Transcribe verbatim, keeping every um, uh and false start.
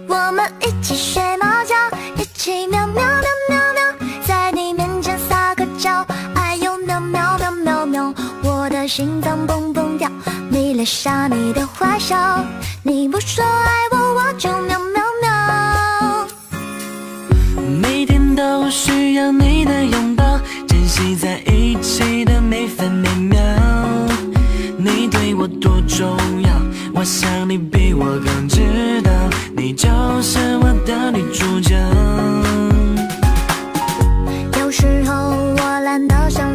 我们一起睡猫觉，一起喵喵喵喵喵，在你面前撒个娇，哎呦喵喵喵喵喵，我的心脏蹦蹦跳，迷恋上你的坏笑，你不说爱我，我就喵喵喵。 每天都需要你的拥抱，珍惜在一起的每分每秒。你对我多重要，我想你比我更知道，你就是我的女主角。 有时候我懒得想